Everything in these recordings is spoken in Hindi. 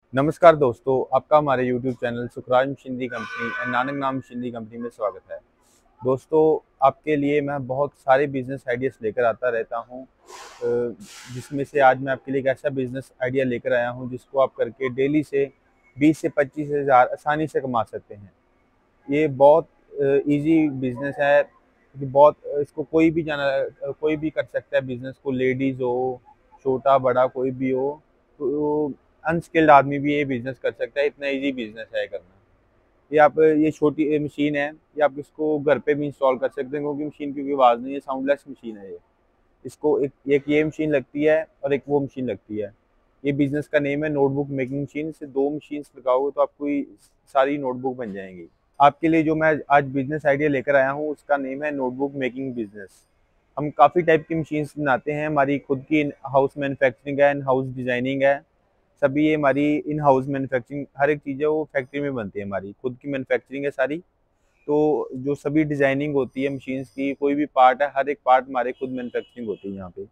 नमस्कार दोस्तों, आपका हमारे YouTube channel Sukhraj machinery company and Nanak Naam machinery company में स्वागत है। दोस्तों, आपके लिए मैं बहुत सारे बिजनेस आइडियाज़ लेकर आता रहता हूं, जिसमें से आज मैं आपके लिए एक ऐसा बिजनेस आइडिया लेकर आया हूं जिसको आप करके डेली से 20 से 25 हज़ार आसानी से कमा सकते हैं। ये बहुत इजी बिजनेस है। ये बहुत इसको कोई भी कर सकता है बिजनेस को, लेडीज़ हो, छोटा बड़ा कोई भी हो, तो अनस्किल्ड आदमी भी ये बिजनेस कर सकता है। इतना इजी बिजनेस है करना। ये छोटी मशीन है, ये आप इसको घर पे भी इंस्टॉल कर सकते हैं क्योंकि मशीन की कोई आवाज़ नहीं है, साउंडलेस मशीन है ये। इसको एक एक ये मशीन लगती है और एक वो मशीन लगती है। ये बिजनेस का नेम है नोटबुक मेकिंग मशीन। से दो मशीन्स लगाओगे तो आपको ये सारी नोटबुक बन जाएंगी। आपके लिए जो मैं आज बिजनेस आइडिया लेकर आया हूँ उसका नेम है नोटबुक मेकिंग बिजनेस। हम काफ़ी टाइप की मशीन्स बनाते हैं। हमारी खुद की इन हाउस मैन्युफैक्चरिंग है, इन हाउस डिज़ाइनिंग है। सभी ये हमारी इन हाउस मैन्युफैक्चरिंग, हर एक चीज़ है वो फैक्ट्री में बनती है। हमारी खुद की मैन्युफैक्चरिंग है सारी। तो जो सभी डिज़ाइनिंग होती है मशीन्स की, कोई भी पार्ट है, हर एक पार्ट हमारे खुद मैन्युफैक्चरिंग होती है यहाँ पे।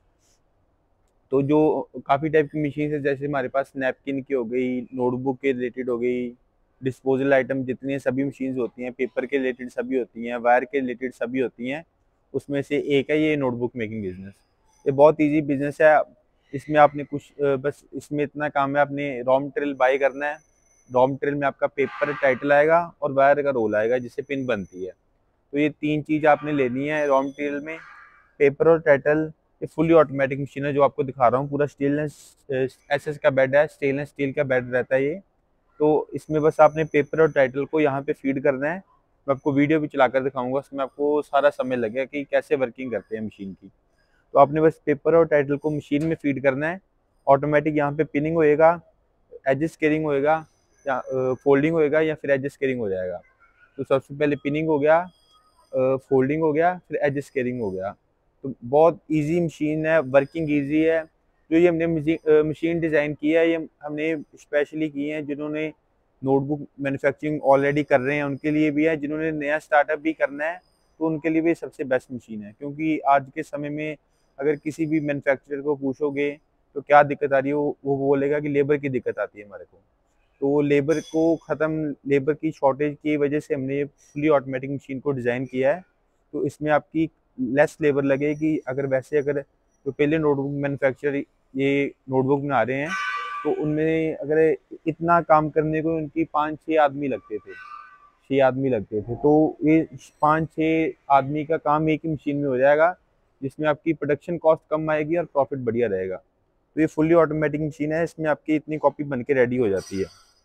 तो जो काफ़ी टाइप की मशीन है, जैसे हमारे पास नैपकिन की हो गई, नोटबुक के रिलेटेड हो गई, डिस्पोजल आइटम जितनी सभी मशीन्स होती हैं, पेपर के रिलेटेड सभी होती हैं, वायर के रिलेटेड सभी होती हैं। उसमें से एक है ये नोटबुक मेकिंग बिजनेस। ये बहुत इजी बिजनेस है। इसमें आपने बस इसमें इतना काम है, आपने रॉ मटेरियल बाय करना है। रॉ मटेरियल में आपका पेपर टाइटल आएगा और वायर का रोल आएगा जिससे पिन बनती है। तो ये तीन चीज़ आपने लेनी है रॉ मटेरियल में, पेपर और टाइटल। ये फुली ऑटोमेटिक मशीन है जो आपको दिखा रहा हूँ। पूरा स्टेनलेस एसएस का बेड है, स्टेनलेस स्टील का बेड रहता है ये। तो इसमें बस आपने पेपर और टाइटल को यहाँ पे फीड करना है। मैं आपको वीडियो भी चलाकर दिखाऊंगा, उसमें आपको सारा समय लगेगा कि कैसे वर्किंग करते हैं मशीन की। तो आपने बस पेपर और टाइटल को मशीन में फीड करना है। ऑटोमेटिक यहाँ पे पिनिंग होएगा, एज स्केलिंग होएगा, या फोल्डिंग होएगा, या फिर एज स्केलिंग हो जाएगा। तो सबसे पहले पिनिंग हो गया, फोल्डिंग हो गया, फिर एज स्केलिंग हो गया। तो बहुत इजी मशीन है, वर्किंग इजी है। जो ये हमने मशीन डिज़ाइन की है, ये हमने स्पेशली की है जिन्होंने नोटबुक मैन्युफैक्चरिंग ऑलरेडी कर रहे हैं उनके लिए भी है, जिन्होंने नया स्टार्टअप भी करना है तो उनके लिए भी सबसे बेस्ट मशीन है। क्योंकि आज के समय में अगर किसी भी मैन्युफैक्चरर को पूछोगे तो क्या दिक्कत आ रही है, वो बोलेगा कि लेबर की दिक्कत आती है हमारे को। तो वो लेबर की शॉर्टेज की वजह से हमने ये फुली ऑटोमेटिक मशीन को डिज़ाइन किया है। तो इसमें आपकी लेस लेबर लगेगी। अगर जो पहले नोटबुक मैन्युफैक्चरर ये नोटबुक बना रहे हैं तो उनमें अगर इतना काम करने को उनकी 5-6 आदमी लगते थे, 6 आदमी लगते थे। तो ये 5-6 आदमी का काम एक ही मशीन में हो जाएगा, जिसमें आपकी प्रोडक्शन कॉस्ट कम आएगी और प्रॉफिट बढ़िया रहेगा। तो ये फुली ऑटोमेटिक मशीन है, इसमें आपकी इतनी कॉपी बन के रेडी हो जाती है।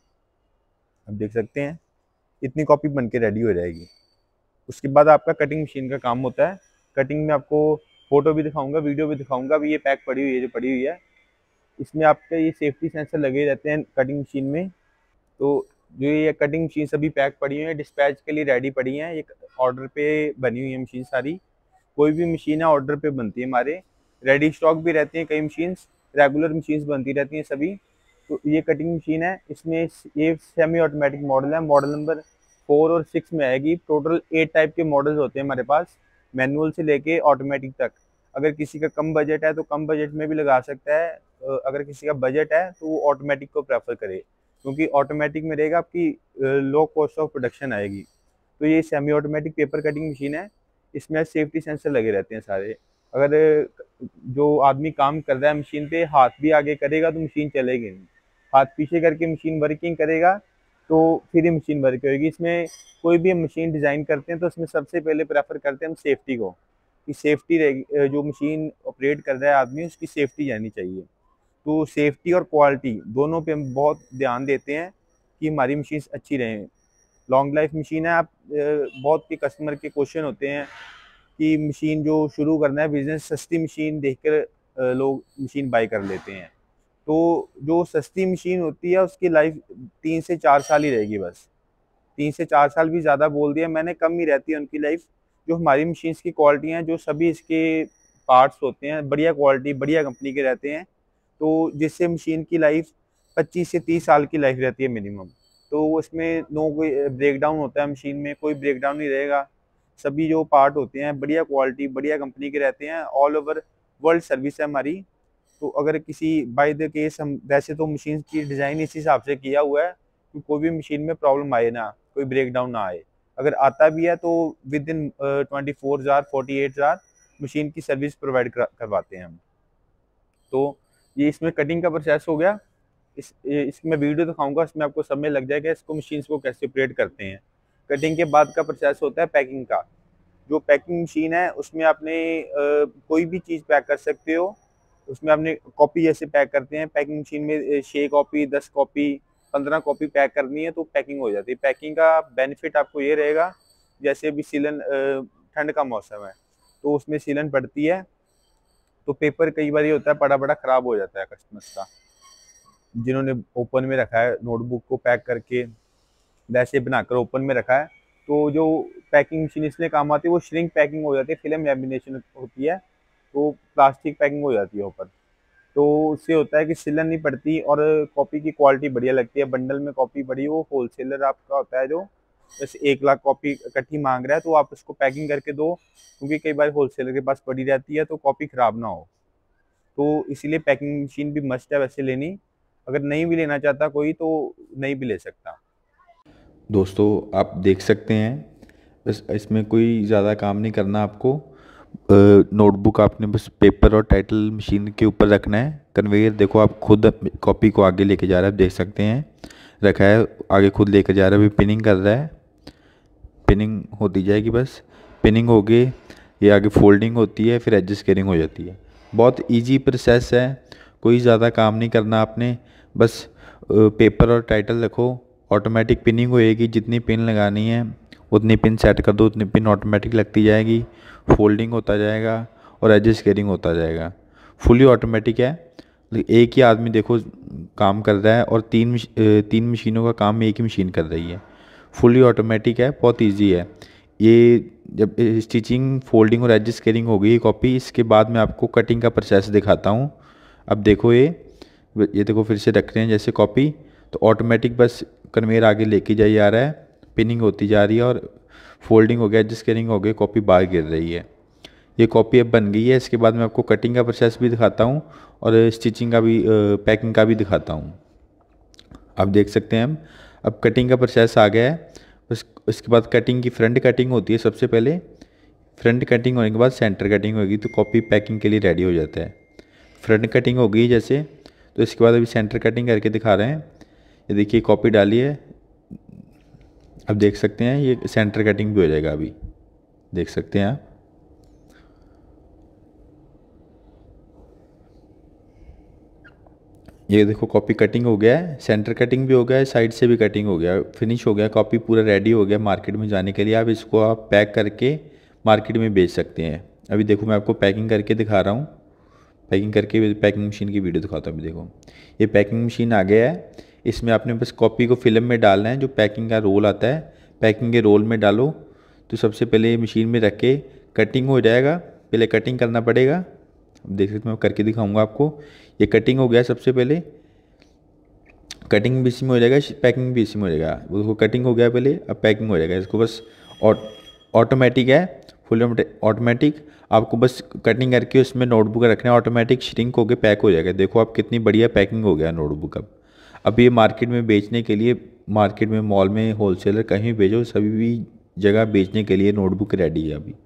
आप देख सकते हैं इतनी कॉपी बन के रेडी हो जाएगी। उसके बाद आपका कटिंग मशीन का काम होता है। कटिंग में आपको फोटो भी दिखाऊंगा, वीडियो भी दिखाऊंगा। अभी ये पैक पड़ी हुई है, जो पड़ी हुई है, इसमें आपके ये सेफ्टी सेंसर लगे रहते हैं कटिंग मशीन में। तो जो ये कटिंग मशीन सभी पैक पड़ी हुई है, डिस्पैच के लिए रेडी पड़ी हैं। ये ऑर्डर पे बनी हुई है मशीन सारी। कोई भी मशीन है ऑर्डर पे बनती है हमारे। रेडी स्टॉक भी रहती हैं कई मशीन्स, रेगुलर मशीन्स बनती रहती हैं सभी। तो ये कटिंग मशीन है, इसमें ये सेमी ऑटोमेटिक मॉडल है। मॉडल नंबर 4 और 6 में आएगी। टोटल 8 टाइप के मॉडल्स होते हैं हमारे पास, मैनुअल से लेके ऑटोमेटिक तक। अगर किसी का कम बजट है तो कम बजट में भी लगा सकता है। अगर किसी का बजट है तो वो ऑटोमेटिक को प्रेफर करे, क्योंकि ऑटोमेटिक में रहेगा आपकी लो कॉस्ट ऑफ प्रोडक्शन आएगी। तो ये semi automatic paper cutting machine है। इसमें सेफ्टी सेंसर लगे रहते हैं सारे। अगर जो आदमी काम कर रहा है मशीन पे, हाथ भी आगे करेगा तो मशीन चलेगी नहीं। हाथ पीछे करके मशीन वर्किंग करेगा तो फिर ही मशीन वर्क होगी। इसमें कोई भी हम मशीन डिज़ाइन करते हैं तो उसमें सबसे पहले प्रेफर करते हैं हम सेफ्टी को, कि सेफ्टी रहेगी। जो मशीन ऑपरेट कर रहा है आदमी, उसकी सेफ्टी रहनी चाहिए। तो सेफ्टी और क्वालिटी दोनों पे हम बहुत ध्यान देते हैं कि हमारी मशीन अच्छी रहें। लॉन्ग लाइफ मशीन है। बहुत के कस्टमर के क्वेश्चन होते हैं कि मशीन जो शुरू करना है बिजनेस, सस्ती मशीन देखकर लोग मशीन बाय कर लेते हैं। तो जो सस्ती मशीन होती है उसकी लाइफ 3 से 4 साल ही रहेगी बस। 3 से 4 साल भी ज़्यादा बोल दिया मैंने, कम ही रहती है उनकी लाइफ। जो हमारी मशीन्स की क्वालिटी हैं, जो सभी इसके पार्ट्स होते हैं, बढ़िया क्वालिटी बढ़िया कंपनी के रहते हैं। तो जिससे मशीन की लाइफ 25 से 30 साल की लाइफ रहती है मिनिमम। तो उसमें नो कोई ब्रेक डाउन होता है मशीन में, कोई ब्रेक डाउन नहीं रहेगा। सभी जो पार्ट होते हैं बढ़िया क्वालिटी बढ़िया कंपनी के रहते हैं। ऑल ओवर वर्ल्ड सर्विस है हमारी। तो अगर किसी बाय द केस हम वैसे तो मशीन की डिज़ाइन इस हिसाब से किया हुआ है कि कोई भी मशीन में प्रॉब्लम आए ना, कोई ब्रेक डाउन ना आए। अगर आता भी है तो within 24 hour 48 hour machine की सर्विस प्रोवाइड करवाते हैं हम। तो ये इसमें कटिंग का प्रोसेस हो गया। इसकी मैं वीडियो दिखाऊंगा, इसमें आपको सब में लग जाएगा इसको मशीन को कैसे ऑपरेट करते हैं। कटिंग के बाद का प्रोसेस होता है पैकिंग का। जो पैकिंग मशीन है उसमें आपने कोई भी चीज़ पैक कर सकते हो। उसमें आपने कॉपी जैसे पैक करते हैं पैकिंग मशीन में 6 कॉपी 10 कॉपी 15 कॉपी पैक करनी है तो पैकिंग हो जाती है। पैकिंग का बेनिफिट आपको ये रहेगा, जैसे अभी सीलन ठंड का मौसम है तो उसमें सीलन पड़ती है तो पेपर कई बार ये होता है पड़ा बड़ा खराब हो जाता है कस्टमर्स का, जिन्होंने ओपन में रखा है नोटबुक को पैक करके वैसे बनाकर ओपन में रखा है। तो जो पैकिंग मशीन इसलिए काम आती है वो श्रिंक पैकिंग हो जाती है, फिल्म लैमिनेशन होती है तो प्लास्टिक पैकिंग हो जाती है ऊपर। तो उससे होता है कि सिलन नहीं पड़ती और कॉपी की क्वालिटी बढ़िया लगती है। बंडल में कॉपी बड़ी वो होलसेलर आपका होता है जो जैसे 1 लाख कॉपी इकट्ठी मांग रहा है तो आप उसको पैकिंग करके दो, क्योंकि कई बार होलसेलर के पास पड़ी रहती है तो कॉपी खराब ना हो। तो इसीलिए पैकिंग मशीन भी मस्ट है वैसे लेनी। अगर नहीं भी लेना चाहता कोई तो नहीं भी ले सकता। दोस्तों आप देख सकते हैं, बस इसमें कोई ज़्यादा काम नहीं करना आपको। नोटबुक आपने बस पेपर और टाइटल मशीन के ऊपर रखना है। कन्वेयर देखो आप खुद कॉपी को आगे लेके जा रहा है, आप देख सकते हैं रखा है आगे खुद लेकर जा रहा है। अभी पिनिंग कर रहा है, पिनिंग होती जाएगी, बस पिनिंग हो गई, ये आगे फोल्डिंग होती है, फिर एडजस्ट केयरिंग हो जाती है। बहुत इजी प्रोसेस है, कोई ज़्यादा काम नहीं करना आपने। बस पेपर और टाइटल रखो, ऑटोमेटिक पिनिंग होएगी। जितनी पिन लगानी है उतनी पिन सेट कर दो, उतनी पिन ऑटोमेटिक लगती जाएगी, फोल्डिंग होता जाएगा और एडजस्ट केयरिंग होता जाएगा। फुली ऑटोमेटिक है, एक ही आदमी देखो काम कर रहा है और तीन मशीनों का काम एक ही मशीन कर रही है। फुली ऑटोमेटिक है, बहुत इजी है। ये जब स्टिचिंग फोल्डिंग और एडजस्ट केयरिंग हो गई कॉपी, इसके बाद मैं आपको कटिंग का प्रोसेस दिखाता हूँ। अब देखो ये देखो फिर से रख रहे हैं जैसे कॉपी, तो ऑटोमेटिक बस कन्वेयर आगे लेके जाई जा रहा है, पिनिंग होती जा रही है और फोल्डिंग हो गया, एडजस्ट केयरिंग हो गई, कॉपी बाहर गिर रही है। ये कॉपी अब बन गई है। इसके बाद मैं आपको कटिंग का प्रोसेस भी दिखाता हूँ और स्टिचिंग का भी पैकिंग का भी दिखाता हूँ। आप देख सकते हैं हम अब कटिंग का प्रोसेस आ गया है। बस इसके बाद कटिंग की फ्रंट कटिंग होती है सबसे पहले। फ्रंट कटिंग होने के बाद सेंटर कटिंग होगी तो कॉपी पैकिंग के लिए रेडी हो जाता है। फ्रंट कटिंग हो गई जैसे, तो इसके बाद अभी सेंटर कटिंग करके दिखा रहे हैं। ये देखिए कॉपी डाली है, अब देख सकते हैं ये सेंटर कटिंग भी हो जाएगा। अभी देख सकते हैं आप, ये देखो कॉपी कटिंग हो गया है, सेंटर कटिंग भी हो गया है, साइड से भी कटिंग हो गया, फिनिश हो गया, कॉपी पूरा रेडी हो गया मार्केट में जाने के लिए। आप इसको आप पैक करके मार्केट में बेच सकते हैं। अभी देखो मैं आपको पैकिंग करके दिखा रहा हूँ, पैकिंग करके पैकिंग मशीन की वीडियो दिखाता हूँ। अभी देखो ये पैकिंग मशीन आ गया है, इसमें आपने बस कॉपी को फिल्म में डालना है। जो पैकिंग का रोल आता है, पैकिंग के रोल में डालो। तो सबसे पहले ये मशीन में रख के कटिंग हो जाएगा, पहले कटिंग करना पड़ेगा। अब देख सकते मैं करके दिखाऊंगा आपको। ये कटिंग हो गया, सबसे पहले कटिंग भी इसी में हो जाएगा, पैकिंग भी इसी में हो जाएगा। वो कटिंग हो गया पहले, अब पैकिंग हो जाएगा। इसको बस ऑटोमेटिक है, फुल ऑटोमेटिक। आपको बस कटिंग करके उसमें नोटबुक रखना है, ऑटोमेटिक श्रिंक होकर पैक हो जाएगा। देखो आप कितनी बढ़िया पैकिंग हो गया नोटबुक। अब ये मार्केट में बेचने के लिए, मार्केट में मॉल में होलसेलर कहीं भी भेजो, सभी भी जगह बेचने के लिए नोटबुक रेडी है अभी।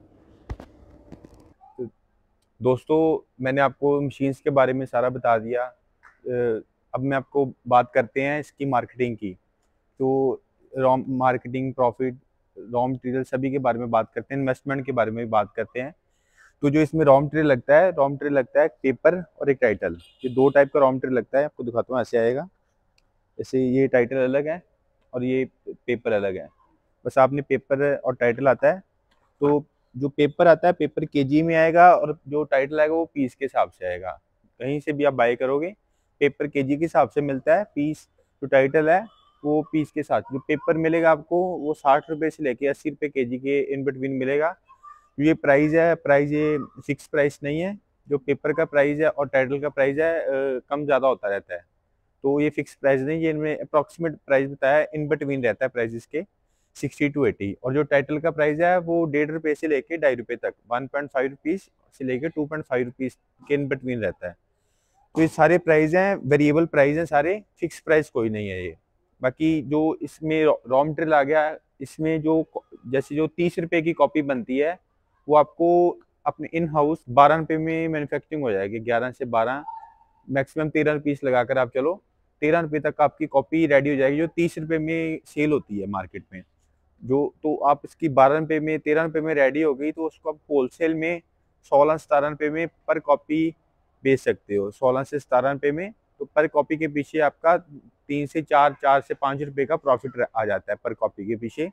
दोस्तों मैंने आपको मशीन्स के बारे में सारा बता दिया। अब मैं आपको बात करते हैं इसकी मार्केटिंग की। तो raw marketing, profit, raw material सभी के बारे में बात करते हैं, इन्वेस्टमेंट के बारे में भी बात करते हैं। तो जो इसमें रॉ मटेरियल लगता है, रॉ मटेरियल लगता है पेपर और एक टाइटल। ये दो टाइप का रॉ मटेरियल लगता है, आपको दिखाता हूँ। ऐसे आएगा, जैसे ये टाइटल अलग है और ये पेपर अलग है। बस आपने पेपर और टाइटल आता है, तो जो पेपर आता है पेपर केजी में आएगा और जो टाइटल आएगा वो पीस के हिसाब से आएगा। कहीं से भी आप बाय करोगे पेपर केजी के हिसाब से मिलता है, पीस जो टाइटल है वो पीस के साथ। जो पेपर मिलेगा आपको वो 60 रुपये से लेके 80 रुपये केजी के इन बिटवीन मिलेगा। ये प्राइस है, प्राइस ये फिक्स प्राइस नहीं है। जो पेपर का प्राइस है और टाइटल का प्राइस है कम ज़्यादा होता रहता है, तो ये फिक्स प्राइस नहीं, ये इनमें अप्रॉक्सीमेट प्राइस बताया है, इन बिटवीन रहता है प्राइस इसके 60 to 80। और जो टाइटल का प्राइस है वो 1.5 रुपये से लेके 2.5 रुपये तक, 1.5 रुपीज़ से लेके 2.5 रुपीज़ के इन बिटवीन रहता है। तो ये सारे प्राइस हैं, वेरिएबल प्राइस हैं सारे, फिक्स प्राइस कोई नहीं है ये। बाकी जो इसमें रॉ मटेरियल आ गया, इसमें जो जैसे जो 30 रुपए की कॉपी बनती है वो आपको अपने इन हाउस 12 रुपए में मैन्युफैक्चरिंग हो जाएगी। 11 से 12, मैक्सिमम 13 पीस लगाकर आप चलो, 13 रुपए तक आपकी कॉपी रेडी हो जाएगी, जो 30 रुपए में सेल होती है मार्केट में। जो तो आप इसकी 12 रुपए में, 13 रुपए में रेडी हो गई, तो उसको आप होलसेल में 16-17 रुपए में पर कॉपी बेच सकते हो। 16 से 17 रुपए में, तो पर कॉपी के पीछे आपका 3 से 4, 4 से 5 रुपए का प्रॉफिट आ जाता है पर कॉपी के पीछे।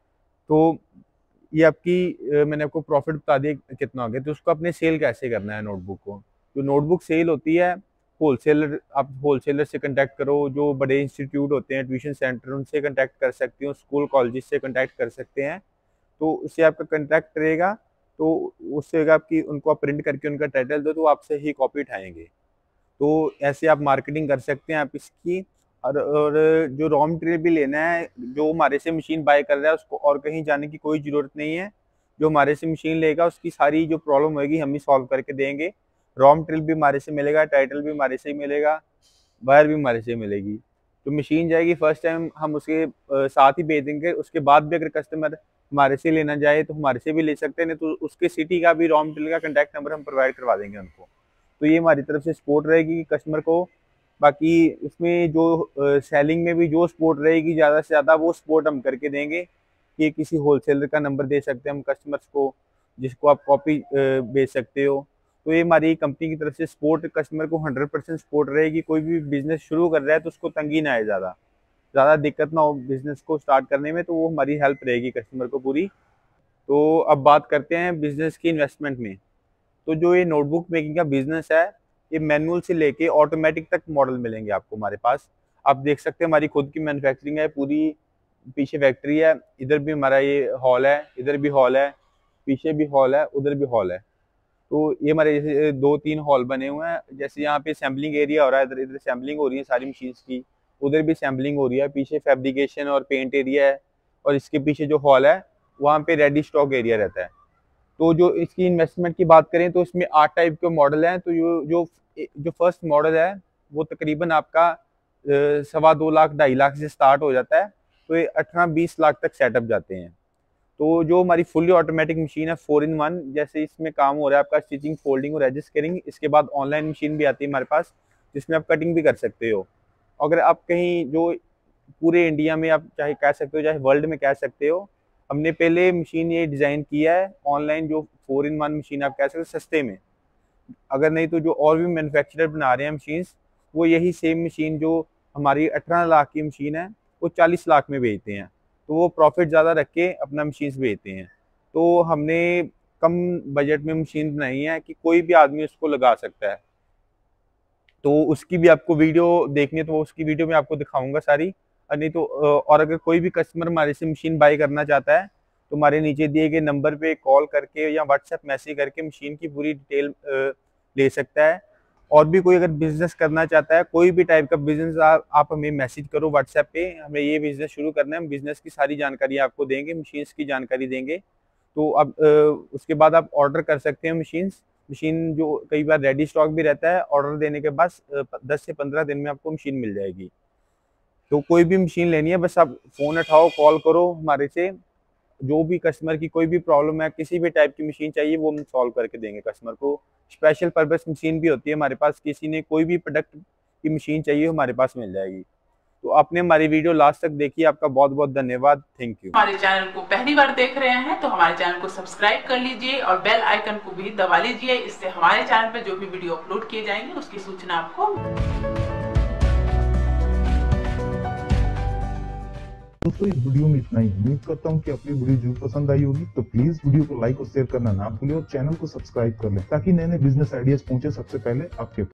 तो ये आपकी मैंने आपको प्रॉफिट बता दिया कितना हो गया। तो उसको अपने सेल कैसे करना है नोटबुक को। जो नोटबुक सेल होती है, होलसेलर, आप होलसेलर से कांटेक्ट करो, जो बड़े इंस्टीट्यूट होते हैं, ट्यूशन सेंटर, उनसे कांटेक्ट कर सकते हो, स्कूल कॉलेज से कांटेक्ट कर सकते हैं। तो उससे आपका कांटेक्ट रहेगा, तो उससे आपकी उनको आप प्रिंट करके उनका टाइटल दो, तो आपसे ही कॉपी उठाएंगे। तो ऐसे आप मार्केटिंग कर सकते हैं आप इसकी। और जो रॉ मटेरियल भी लेना है, जो हमारे से मशीन बाय कर रहा है उसको और कहीं जाने की कोई ज़रूरत नहीं है। जो हमारे से मशीन लेगा उसकी सारी जो प्रॉब्लम होगी हम ही सॉल्व करके देंगे। रॉ मटेरियल भी हमारे से मिलेगा, टाइटल भी हमारे से ही मिलेगा, वायर भी हमारे से मिलेगी। तो मशीन जाएगी फर्स्ट टाइम हम उसके साथ ही भेज देंगे। उसके बाद भी अगर कस्टमर हमारे से लेना चाहे तो हमारे से भी ले सकते हैं, नहीं तो उसके सिटी का भी रॉ मटेरियल का कॉन्टैक्ट नंबर हम प्रोवाइड करवा देंगे उनको। तो ये हमारी तरफ से सपोर्ट रहेगी कस्टमर को। बाकी इसमें जो सेलिंग में भी जो सपोर्ट रहेगी ज़्यादा से ज़्यादा, वो सपोर्ट हम करके देंगे कि किसी होलसेलर का नंबर दे सकते हैं हम कस्टमर्स को, जिसको आप कॉपी बेच सकते हो। तो ये हमारी कंपनी की तरफ से सपोर्ट कस्टमर को 100% सपोर्ट रहेगी। कोई भी बिजनेस शुरू कर रहा है तो उसको तंगी ना आए, ज़्यादा दिक्कत ना हो बिजनेस को स्टार्ट करने में, तो वो हमारी हेल्प रहेगी कस्टमर को पूरी। तो अब बात करते हैं बिजनेस की इन्वेस्टमेंट में। तो जो ये नोटबुक मेकिंग का बिजनेस है, ये मैनुअल से लेके ऑटोमेटिक तक मॉडल मिलेंगे आपको हमारे पास। आप देख सकते हैं हमारी खुद की मैन्युफैक्चरिंग है पूरी, पीछे फैक्ट्री है, इधर भी हमारा ये हॉल है, इधर भी हॉल है, पीछे भी हॉल है, उधर भी हॉल है। तो ये हमारे जैसे 2-3 हॉल बने हुए हैं। जैसे यहाँ पे सैम्पलिंग एरिया हो रहा है, इधर इधर सैम्पलिंग हो रही है सारी मशीन्स की, उधर भी सैम्पलिंग हो रही है, पीछे फैब्रिकेशन और पेंट एरिया है, और इसके पीछे जो हॉल है वहाँ पे रेडी स्टॉक एरिया रहता है। तो जो इसकी इन्वेस्टमेंट की बात करें तो इसमें 8 टाइप के मॉडल हैं। तो जो फर्स्ट मॉडल है वो तकरीबन आपका 2.25 लाख 2.5 लाख से स्टार्ट हो जाता है, तो ये 18-20 लाख तक सेटअप जाते हैं। तो जो हमारी फुल्ली ऑटोमेटिक मशीन है 4-in-1, जैसे इसमें काम हो रहा है आपका स्टिचिंग, फोल्डिंग और एडजस्ट कटिंग। इसके बाद ऑनलाइन मशीन भी आती है हमारे पास, जिसमें आप कटिंग भी कर सकते हो। अगर आप कहीं जो पूरे इंडिया में आप चाहे कह सकते हो, चाहे वर्ल्ड में कह सकते हो, हमने पहले मशीन ये डिज़ाइन किया है ऑनलाइन, जो 4-in-1 मशीन आप कह सकते हो सस्ते में। अगर नहीं तो जो और भी मैन्युफैक्चरर बना रहे हैं मशीन्स, वो यही सेम मशीन जो हमारी 18 लाख की मशीन है वो 40 लाख में बेचते हैं। तो वो प्रॉफिट ज़्यादा रख के अपना मशीन्स बेचते हैं। तो हमने कम बजट में मशीन बनाई है कि कोई भी आदमी उसको लगा सकता है। तो उसकी भी आपको वीडियो देखनी है तो उसकी वीडियो में आपको दिखाऊंगा सारी। और नहीं तो और अगर कोई भी कस्टमर हमारे से मशीन बाई करना चाहता है तो हमारे नीचे दिए गए नंबर पे कॉल करके या व्हाट्सएप मैसेज करके मशीन की पूरी डिटेल ले सकता है। और भी कोई अगर बिजनेस करना चाहता है, कोई भी टाइप का बिजनेस, आप हमें मैसेज करो व्हाट्सएप पे, हमें ये बिजनेस शुरू करना है, हम बिजनेस की सारी जानकारी आपको देंगे, मशीन्स की जानकारी देंगे। तो अब उसके बाद आप ऑर्डर कर सकते हैं मशीन जो कई बार रेडी स्टॉक भी रहता है, ऑर्डर देने के बाद 10 से 15 दिन में आपको मशीन मिल जाएगी। तो कोई भी मशीन लेनी है बस आप फ़ोन उठाओ, कॉल करो हमारे से, जो भी कस्टमर की कोई भी प्रॉब्लम है, किसी भी टाइप की मशीन चाहिए वो हम सॉल्व करके देंगे कस्टमर को। स्पेशल पर्पस मशीन भी होती है हमारे पास, किसी ने कोई भी प्रोडक्ट की मशीन चाहिए हमारे पास मिल जाएगी। तो आपने हमारी वीडियो लास्ट तक देखी, आपका बहुत बहुत धन्यवाद, थैंक यू। हमारे चैनल को पहली बार देख रहे हैं तो हमारे चैनल को सब्सक्राइब कर लीजिए और बेल आइकन को भी दबा लीजिए। इससे हमारे चैनल पर जो भी वीडियो अपलोड किए जाएंगे उसकी सूचना आपको। दोस्तों इस वीडियो में इतना ही। उम्मीद करता हूँ कि अपनी वीडियो जरूर पसंद आई होगी। तो प्लीज वीडियो को लाइक और शेयर करना ना भूलें और चैनल को सब्सक्राइब कर लें ताकि नए नए बिजनेस आइडियाज पहुंचे सबसे पहले आपके